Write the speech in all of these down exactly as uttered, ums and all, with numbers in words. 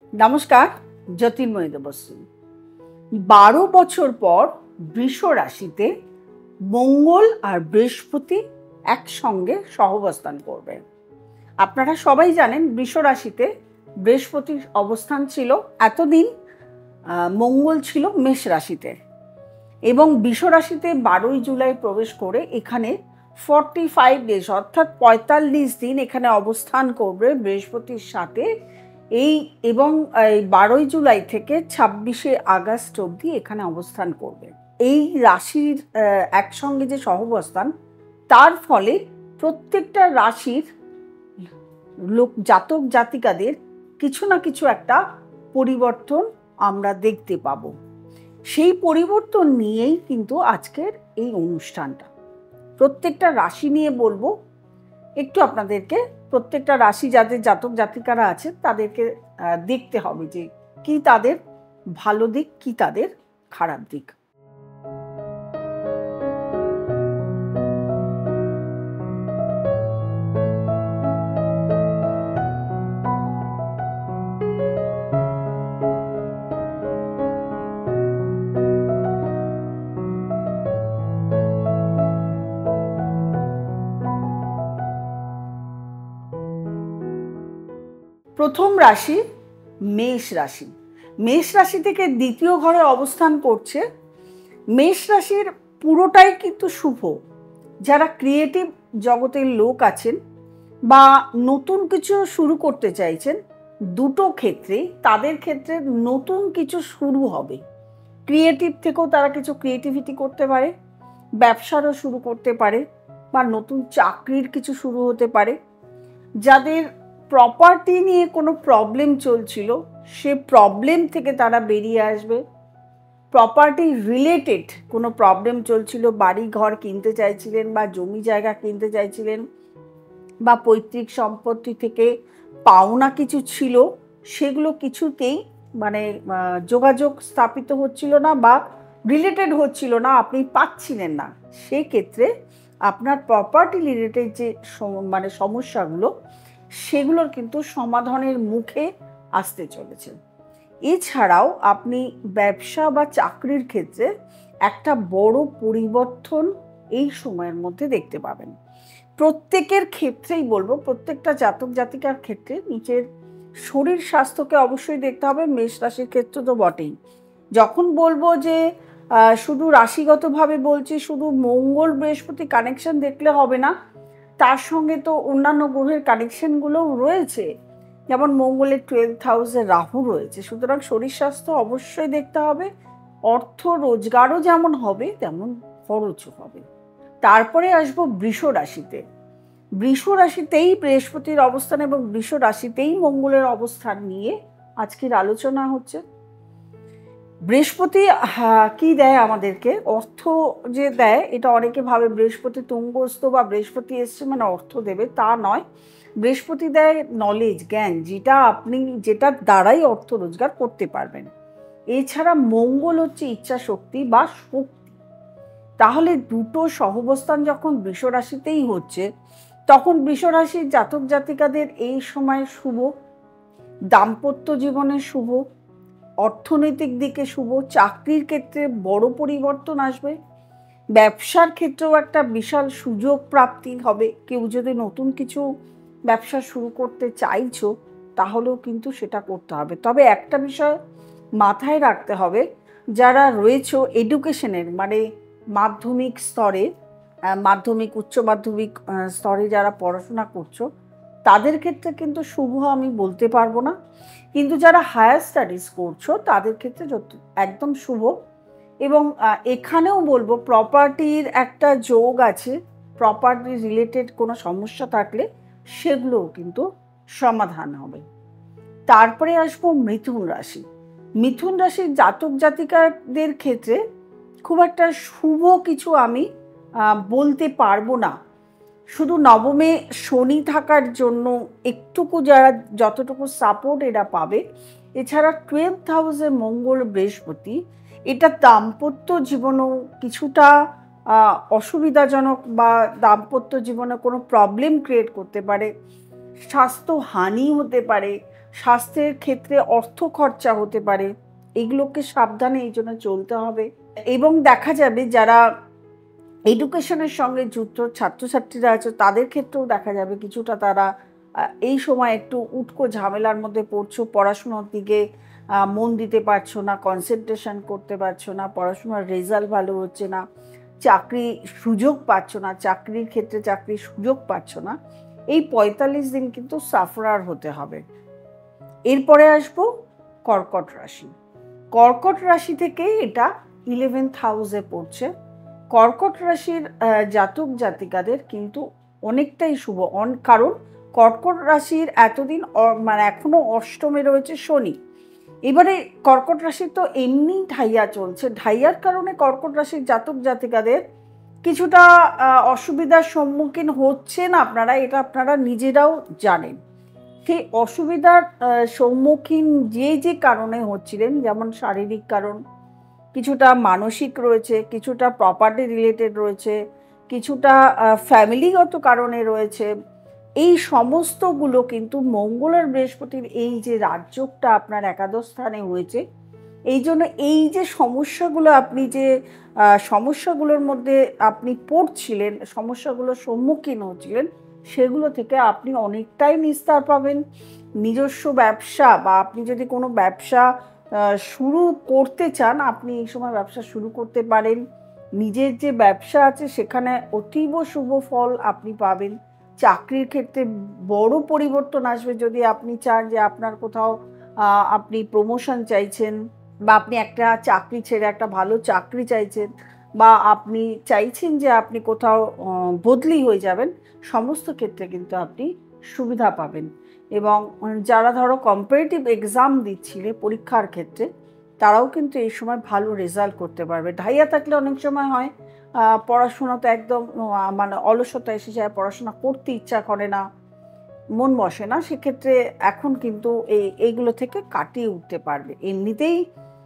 নমস্কার, জ্যোতির্ময়ী দেবশ্রী। বারো বছর পর বৃষ রাশিতে মঙ্গল আর বৃহস্পতি একসঙ্গে সহবস্থান করবে। আপনারা সবাই জানেন বৃষ রাশিতে বৃহস্পতির অবস্থান ছিল, এতদিন মঙ্গল ছিল মেষ রাশিতে, এবং বৃষ রাশিতে বারোই জুলাই প্রবেশ করে এখানে ফর্টি ফাইভ ডেজ অর্থাৎ পঁয়তাল্লিশ দিন এখানে অবস্থান করবে বৃহস্পতির সাথে। এই এবং বারোই জুলাই থেকে ছাব্বিশে আগস্ট অবধি এখানে অবস্থান করবে। এই রাশির একসঙ্গে যে সহবস্থান, তার ফলে প্রত্যেকটা রাশির লোক জাতক জাতিকাদের কিছু না কিছু একটা পরিবর্তন আমরা দেখতে পাব। সেই পরিবর্তন নিয়েই কিন্তু আজকের এই অনুষ্ঠানটা। প্রত্যেকটা রাশি নিয়ে বলবো, একটু আপনাদেরকে প্রত্যেকটা রাশি যাদের জাতক জাতিকারা আছে তাদেরকে দেখতে হবে যে কি তাদের ভালো দিক, কি তাদের খারাপ দিক। প্রথম রাশি মেষ রাশি। মেষ রাশি থেকে দ্বিতীয় ঘরে অবস্থান করছে। মেষ রাশির পুরোটাই কিন্তু শুভ। যারা ক্রিয়েটিভ জগতের লোক আছেন বা নতুন কিছু শুরু করতে চাইছেন, দুটো ক্ষেত্রেই তাদের ক্ষেত্রে নতুন কিছু শুরু হবে। ক্রিয়েটিভ থেকেও তারা কিছু ক্রিয়েটিভিটি করতে পারে, ব্যবসারও শুরু করতে পারে, বা নতুন চাকরির কিছু শুরু হতে পারে। যাদের প্রপার্টি নিয়ে কোনো প্রবলেম চলছিল, সে প্রবলেম থেকে তারা বেরিয়ে আসবে। প্রপার্টি রিলেটেড কোনো প্রবলেম চলছিল, বাড়ি ঘর কিনতে চাইছিলেন বা জমি জায়গা কিনতে চাইছিলেন, বা পৈতৃক সম্পত্তি থেকে পাওনা কিছু ছিল, সেগুলো কিছুতেই মানে যোগাযোগ স্থাপিত হচ্ছিল না বা রিলেটেড হচ্ছিল না, আপনি পাচ্ছিলেন না। সেক্ষেত্রে আপনার প্রপার্টি রিলেটেড যে মানে সমস্যাগুলো, সেগুলোর কিন্তু সমাধানের মুখে আসতে চলেছে। এছাড়াও আপনি ব্যবসা বা চাকরির ক্ষেত্রে একটা বড় পরিবর্তন এই সময়ের মধ্যে দেখতে পাবেন। প্রত্যেকের ক্ষেত্রেই বলবো, প্রত্যেকটা জাতক জাতিকার ক্ষেত্রে নিজের শরীর স্বাস্থ্যকে অবশ্যই দেখতে হবে। মেষ রাশির ক্ষেত্রে তো বটেই। যখন বলবো যে শুধু রাশিগতভাবে বলছি, শুধু মঙ্গল বৃহস্পতি কানেকশন দেখলে হবে না, তার সঙ্গে তো অন্যান্য গ্রহের কানেকশনগুলোও রয়েছে। যেমন মঙ্গলের টুয়েলভ হাউসে রাহু রয়েছে, সুতরাং শরীর স্বাস্থ্য অবশ্যই দেখতে হবে। অর্থ রোজগারও যেমন হবে তেমন খরচও হবে। তারপরে আসবো বৃষ রাশিতে। বৃষ রাশিতেই বৃহস্পতির অবস্থান এবং বৃষ রাশিতেই মঙ্গলের অবস্থান নিয়ে আজকের আলোচনা হচ্ছে। বৃহস্পতি কি দেয় আমাদেরকে? অর্থ যে দেয়, এটা অনেকে ভাবে বৃহস্পতি তুঙ্গস্থ বা বৃহস্পতি এসছে মানে অর্থ দেবে, তা নয়। বৃহস্পতি দেয় নলেজ, জ্ঞান, যেটা আপনি যেটার দ্বারাই অর্থ রোজগার করতে পারবেন। এছাড়া মঙ্গল হচ্ছে ইচ্ছা শক্তি বা শক্তি। তাহলে দুটো সহবস্থান যখন বৃষ রাশিতেই হচ্ছে, তখন বৃষ রাশির জাতক জাতিকাদের এই সময় শুভ। দাম্পত্য জীবনে শুভ, অর্থনৈতিক দিকে শুভ, চাকরির ক্ষেত্রে বড় পরিবর্তন আসবে, ব্যবসার ক্ষেত্রেও একটা বিশাল সুযোগ প্রাপ্তি হবে। কেউ যদি নতুন কিছু ব্যবসা শুরু করতে চাইছো, তাহলেও কিন্তু সেটা করতে হবে। তবে একটা বিষয় মাথায় রাখতে হবে, যারা রয়েছে এডুকেশনের মানে মাধ্যমিক স্তরে, মাধ্যমিক উচ্চ মাধ্যমিক স্তরে যারা পড়াশোনা করছো, তাদের ক্ষেত্রে কিন্তু শুভ আমি বলতে পারবো না। কিন্তু যারা হায়ার স্টাডিজ করছো তাদের ক্ষেত্রে একদম শুভ। এবং এখানেও বলবো প্রপার্টির একটা যোগ আছে। প্রপার্টি রিলেটেড কোনো সমস্যা থাকলে সেগুলোও কিন্তু সমাধান হবে। তারপরে আসবো মিথুন রাশি। মিথুন রাশির জাতক জাতিকাদের ক্ষেত্রে খুব একটা শুভ কিছু আমি বলতে পারবো না। শুধু নবমে শনি থাকার জন্য একটুকু যারা যতটুকু সাপোর্ট এরা পাবে। এছাড়া টুয়েলভ হাউসে মঙ্গল বৃহস্পতি, এটা দাম্পত্য জীবনেও কিছুটা অসুবিধাজনক বা দাম্পত্য জীবনে কোনো প্রবলেম ক্রিয়েট করতে পারে, স্বাস্থ্য হানি হতে পারে, স্বাস্থ্যের ক্ষেত্রে অর্থ খরচা হতে পারে, এগুলোকে সাবধানে এই জন্য চলতে হবে। এবং দেখা যাবে যারা এডুকেশনের সঙ্গে যুক্ত ছাত্রছাত্রীরা আছে তাদের ক্ষেত্রেও দেখা যাবে কিছুটা তারা এই সময় একটু উটকো ঝামেলার মধ্যে পড়ছো, পড়াশুনোর দিকে মন দিতে পারছো না, কনসেন্ট্রেশন করতে পারছো না, পড়াশোনার রেজাল্ট ভালো হচ্ছে না, চাকরি সুযোগ পাচ্ছ না, চাকরির ক্ষেত্রে চাকরির সুযোগ পাচ্ছ না। এই পঁয়তাল্লিশ দিন কিন্তু সাফরার হতে হবে। এরপরে আসবো কর্কট রাশি। কর্কট রাশি থেকে এটা ইলেভেন্থ হাউসে পড়ছে। কর্কট রাশির জাতক জাতিকাদের কিন্তু অনেকটাই শুভ, কারণ কর্কট রাশির এতদিন মানে এখনো অষ্টমে রয়েছে শনি। এবারে কর্কট রাশির তো এমনি ঢাইয়া চলছে, ঢাইয়ার কারণে কর্কট রাশির জাতক জাতিকাদের কিছুটা অসুবিধার সম্মুখীন হচ্ছেন আপনারা, এটা আপনারা নিজেরাও জানেন। সেই অসুবিধার সম্মুখীন যে যে কারণে হচ্ছিলেন, যেমন শারীরিক কারণ, কিছুটা মানসিক রয়েছে, কিছুটা প্রপার্টি রিলেটেড রয়েছে, কিছুটা ফ্যামিলিগত কারণে রয়েছে, এই সমস্তগুলো কিন্তু মঙ্গল আর বৃহস্পতির এই যে রাজযোগটা আপনার একাদশ স্থানে হয়েছে, এই জন্য এই যে সমস্যাগুলো আপনি যে সমস্যাগুলোর মধ্যে আপনি পড়ছিলেন, সমস্যাগুলোর সম্মুখীন হচ্ছিলেন, সেগুলো থেকে আপনি অনেকটাই নিস্তার পাবেন। নিজস্ব ব্যবসা বা আপনি যদি কোনো ব্যবসা শুরু করতে চান, আপনি এই সময় ব্যবসা শুরু করতে পারেন। নিজের যে ব্যবসা আছে সেখানে অতীব শুভ ফল আপনি পাবেন। চাকরির ক্ষেত্রে বড় পরিবর্তন আসবে যদি আপনি চান যে আপনার কোথাও আপনি প্রমোশন চাইছেন, বা আপনি একটা চাকরি ছেড়ে একটা ভালো চাকরি চাইছেন, বা আপনি চাইছেন যে আপনি কোথাও বদলি হয়ে যাবেন, সমস্ত ক্ষেত্রে কিন্তু আপনি সুবিধা পাবেন। এবং যারা ধরো কম্পারেটিভ এক্সাম দিচ্ছিলে পরীক্ষার ক্ষেত্রে, তারাও কিন্তু এই সময় ভালো রেজাল্ট করতে পারবে। ঢাইয়া থাকলে অনেক সময় হয় পড়াশোনা তো একদম মানে অলসতা এসে যায়, পড়াশোনা করতে ইচ্ছা করে না, মন বসে না, সেক্ষেত্রে এখন কিন্তু এই এইগুলো থেকে কাটিয়ে উঠতে পারবে। এমনিতেই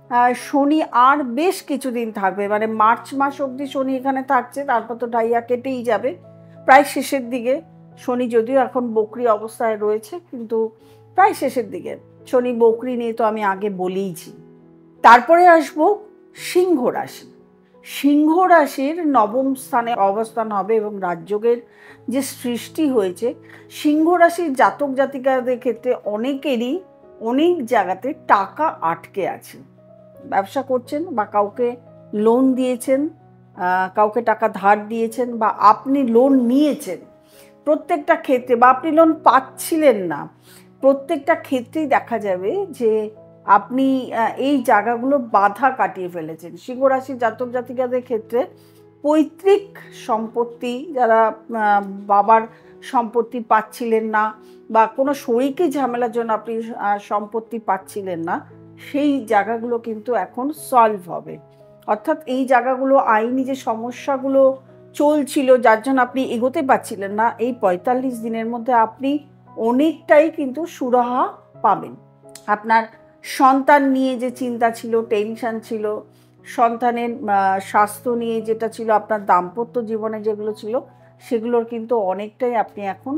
শনি আর বেশ কিছুদিন থাকবে, মানে মার্চ মাস অবধি শনি এখানে থাকছে, তারপর তো ঢাইয়া কেটেই যাবে প্রায় শেষের দিকে। শনি যদিও এখন বকরি অবস্থায় রয়েছে, কিন্তু প্রায় শেষের দিকে। শনি বকরি নিয়ে তো আমি আগে বলেইছি। তারপরে আসবো সিংহ রাশি। সিংহ রাশির নবম স্থানে অবস্থান হবে এবং রাজযোগের যে সৃষ্টি হয়েছে, সিংহ রাশির জাতক জাতিকাদের ক্ষেত্রে অনেকেরই অনেক জায়গাতে টাকা আটকে আছে। ব্যবসা করছেন বা কাউকে লোন দিয়েছেন, কাউকে টাকা ধার দিয়েছেন, বা আপনি লোন নিয়েছেন, প্রত্যেকটা ক্ষেত্রে, বা আপনি লোন পাচ্ছিলেন না, প্রত্যেকটা ক্ষেত্রেই দেখা যাবে যে আপনি এই জায়গাগুলো বাধা কাটিয়ে ফেলেছেন। সিংহ রাশির জাতক জাতিকাদের ক্ষেত্রে পৈতৃক সম্পত্তি, যারা বাবার সম্পত্তি পাচ্ছিলেন না, বা কোনো শরিকি ঝামেলার জন্য আপনি সম্পত্তি পাচ্ছিলেন না, সেই জায়গাগুলো কিন্তু এখন সলভ হবে। অর্থাৎ এই জায়গাগুলো, আইনি যে সমস্যাগুলো চলছিল যার জন্য আপনি এগোতে পারছিলেন না, এই পঁয়তাল্লিশ দিনের মধ্যে আপনি অনেকটাই কিন্তু সুরাহা পাবেন। আপনার সন্তান নিয়ে যে চিন্তা ছিল, টেনশন ছিল, সন্তানের স্বাস্থ্য নিয়ে যেটা ছিল, আপনার দাম্পত্য জীবনে যেগুলো ছিল, সেগুলোর কিন্তু অনেকটাই আপনি এখন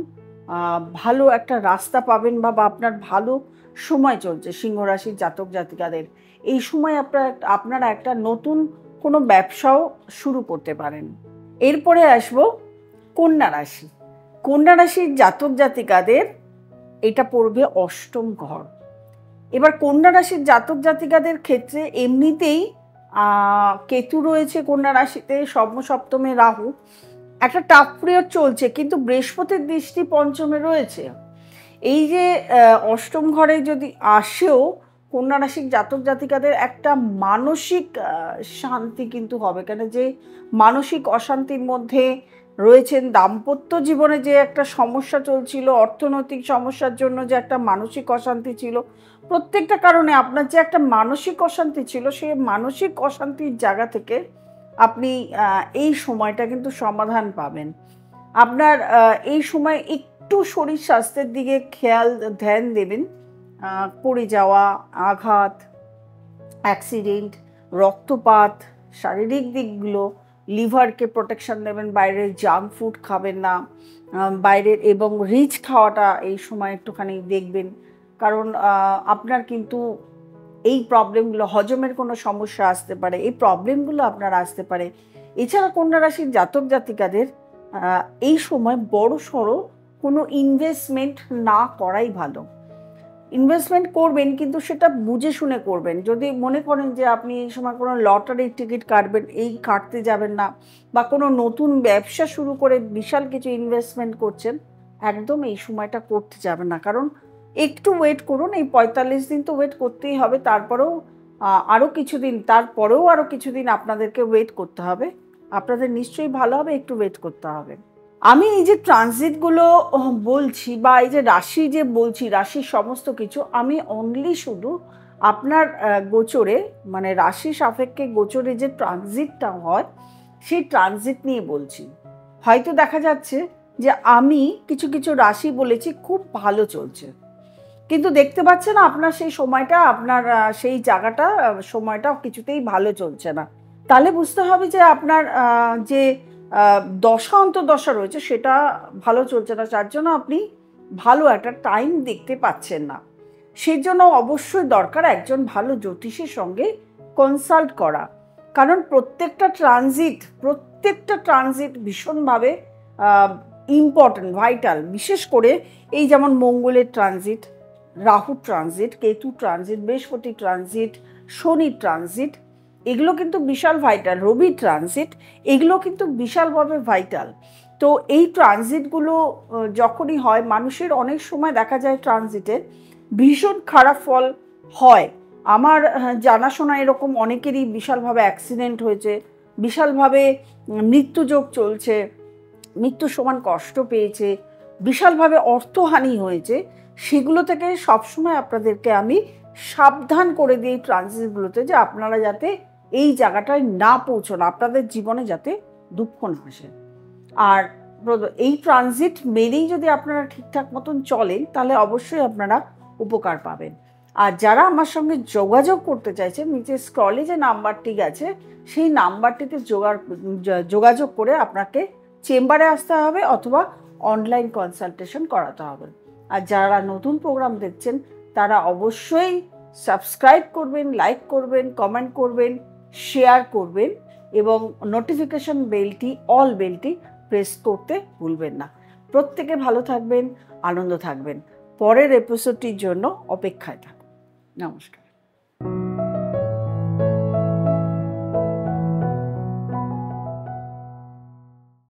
ভালো একটা রাস্তা পাবেন, বা আপনার ভালো সময় চলছে সিংহ রাশির জাতক জাতিকাদের। এই সময় আপনার আপনারা একটা নতুন কোনো ব্যবসাও শুরু করতে পারেন। এরপরে আসবো কন্যা রাশি। কন্যা রাশির জাতক জাতিকাদের এটা পড়বে অষ্টম ঘর। এবার কন্যা রাশির জাতক জাতিকাদের ক্ষেত্রে এমনিতেই কেতু রয়েছে কন্যা রাশিতে, সপ্তম সপ্তমে রাহু, একটা টাফ পিরিয়ড চলছে, কিন্তু বৃহস্পতির দৃষ্টি পঞ্চমে রয়েছে। এই যে অষ্টম ঘরে যদি আসেও কন্যা রাশির জাতক জাতিকাদের একটা মানসিক শান্তি কিন্তু হবে, কেন যে মানসিক অশান্তির মধ্যে রয়েছেন, দাম্পত্য জীবনে যে একটা সমস্যা চলছিল, অর্থনৈতিক সমস্যার জন্য যে একটা মানসিক অশান্তি ছিল, প্রত্যেকটা কারণে আপনার যে একটা মানসিক অশান্তি ছিল, সেই মানসিক অশান্তির জায়গা থেকে আপনি এই সময়টা কিন্তু সমাধান পাবেন। আপনার এই সময় একটু শরীর স্বাস্থ্যের দিকে খেয়াল ধ্যান দেবেন। পড়ে যাওয়া, আঘাত, অ্যাক্সিডেন্ট, রক্তপাত, শারীরিক দিকগুলো, লিভারকে প্রোটেকশন দেবেন, বাইরের জাঙ্ক ফুড খাবেন না, বাইরের এবং রিচ খাওয়াটা এই সময় একটুখানি দেখবেন, কারণ আপনার কিন্তু এই প্রবলেমগুলো, হজমের কোনো সমস্যা আসতে পারে, এই প্রবলেমগুলো আপনার আসতে পারে। এছাড়া কন্যা রাশির জাতক জাতিকাদের এই সময় বড় সড়ো কোনো ইনভেস্টমেন্ট না করাই ভালো। ইনভেস্টমেন্ট করবেন কিন্তু সেটা বুঝে শুনে করবেন। যদি মনে করেন যে আপনি এই সময় কোনো লটারির টিকিট কাটবেন, এই কাটতে যাবেন না, বা কোনো নতুন ব্যবসা শুরু করে বিশাল কিছু ইনভেস্টমেন্ট করছেন, একদম এই সময়টা করতে যাবেন না। কারণ একটু ওয়েট করুন, এই পঁয়তাল্লিশ দিন তো ওয়েট করতেই হবে, তারপরেও আরও কিছুদিন, তারপরেও আরও কিছুদিন আপনাদেরকে ওয়েট করতে হবে। আপনাদের নিশ্চয়ই ভালো হবে, একটু ওয়েট করতে হবে। আমি এই যে ট্রানজিটগুলো বলছি বা এই যে রাশি যে বলছি, রাশির সমস্ত কিছু আমি অনলি শুধু আপনার গোচরে, মানে রাশি সাপেক্ষে গোচরে যে ট্রানজিটটা হয় সেই ট্রানজিট নিয়ে বলছি। হয়তো দেখা যাচ্ছে যে আমি কিছু কিছু রাশি বলেছি খুব ভালো চলছে, কিন্তু দেখতে পাচ্ছেন আপনার সেই সময়টা, আপনার সেই জায়গাটা, সময়টা কিছুতেই ভালো চলছে না। তাহলে বুঝতে হবে যে আপনার যে দশা অন্তর্দশা রয়েছে সেটা ভালো চলছে না, যার জন্য আপনি ভালো একটা টাইম দেখতে পাচ্ছেন না। সেই জন্য অবশ্যই দরকার একজন ভালো জ্যোতিষীর সঙ্গে কনসাল্ট করা। কারণ প্রত্যেকটা ট্রানজিট প্রত্যেকটা ট্রানজিট ভীষণভাবে ইম্পর্টেন্ট, ভাইটাল। বিশেষ করে এই যেমন মঙ্গলের transit, Rahu transit, Ketu transit, Brihaspati transit, Shani transit, এগুলো কিন্তু বিশাল ভাইটাল। রবি ট্রানজিট, এগুলো কিন্তু বিশালভাবে ভাইটাল। তো এই ট্রানজিটগুলো যখনই হয়, মানুষের অনেক সময় দেখা যায় ট্রানজিটে ভীষণ খারাপ ফল হয়। আমার জানাশোনা এরকম অনেকেরই বিশালভাবে অ্যাক্সিডেন্ট হয়েছে, বিশালভাবে মৃত্যুযোগ চলছে, মৃত্যুর সমান কষ্ট পেয়েছে, বিশালভাবে অর্থহানি হয়েছে। সেগুলো থেকে সবসময় আপনাদেরকে আমি সাবধান করে দিই ট্রানজিটগুলোতে, যে আপনারা যাতে এই জায়গাটায় না পৌঁছন, আপনাদের জীবনে যাতে দুঃখ না আসে। আর এই ট্রানজিট মেনেই যদি আপনারা ঠিকঠাক মতন চলেন তাহলে অবশ্যই আপনারা উপকার পাবেন। আর যারা আমার সঙ্গে যোগাযোগ করতে চাইছেন, নিচে স্ক্রলে যে নাম্বারটি গেছে সেই নাম্বারটিতে যোগাযোগ করে আপনাকে চেম্বারে আসতে হবে অথবা অনলাইন কনসালটেশন করাতে হবে। আর যারা নতুন প্রোগ্রাম দেখছেন তারা অবশ্যই সাবস্ক্রাইব করবেন, লাইক করবেন, কমেন্ট করবেন, শেয়ার করবেন এবং নোটিফিকেশন বেলটি, অল বেলটি প্রেস করতে ভুলবেন না। প্রত্যেকে ভালো থাকবেন, আনন্দ থাকবেন। পরের এপিসোডটির জন্য অপেক্ষায় থাকুন। নমস্কার।